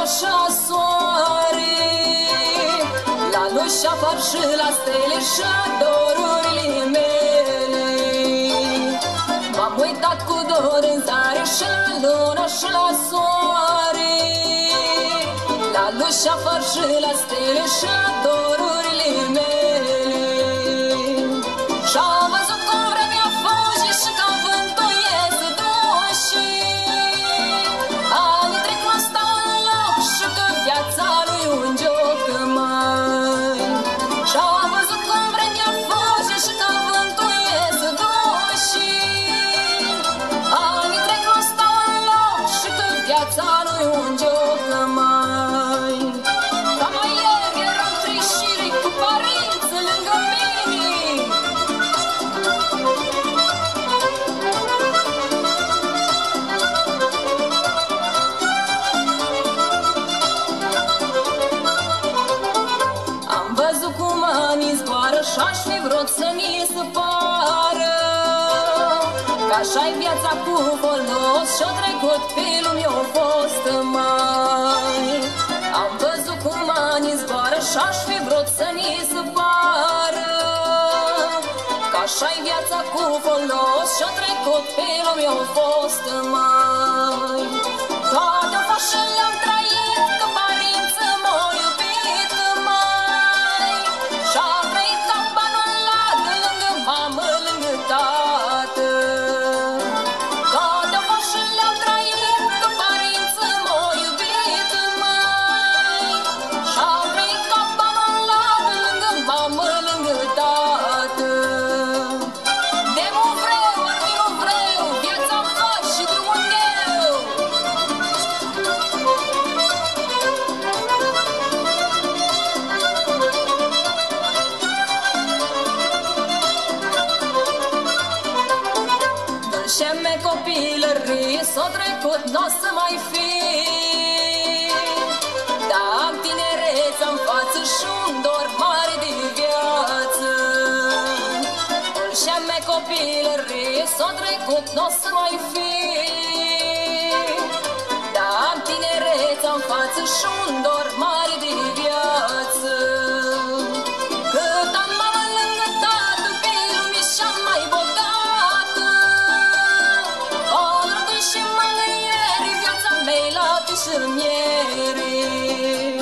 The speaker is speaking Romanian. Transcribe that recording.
așa soare, la luși apar și la stele și dorurile mele. M-am uitat cu dor în zare și la lună și la soare, la luși apar și la stele și dorurile mele. Și-am văzut cum vremea fuge și ca vântul ies duși, anii trec, nu stau în loc și că viața lui un joc mai. Și-am văzut cum vremea fuge și ca vântul ies duși, anii trec, nu stau în loc și că viața lui un joc mai. Ca mai ieri eram trișiri cu părinți lângă mine, am văzut cum anii zboară și-aș fi vrut să mi se pară că așa-i viața cu folos și-o trecut pe lume o fost mai. Am văzut cum anii zboară și-aș fi vrut să mi se pară că așa-i viața cu folos și-o trecut pe lume o fost mai. Toate au fost și le-am trăit, că părinții m-au iubit mai, și-am trăit ca banul lat, lângă mamă, lângă tată. Toate au fost și le-am trăit, că părinții m-au iubit mai, și-am trăit ca banul lat, lângă mamă, lângă tată. De nu vreau, ori nu vreau, viața-mi fac și drumul meu. Dulcea mea copilărie s-a trecut, n-o să mai fi, dar am tinerețea în față și un dor mare de viață. Dulcea mea copilărie s-a trecut, n-o să mai fi, dar am tinerețea în față și un dor mare de viață. Cât am mamă lângă tată, pe lume și-a mai bogată, olărdui și mângâieri, viața mea la tișâniere.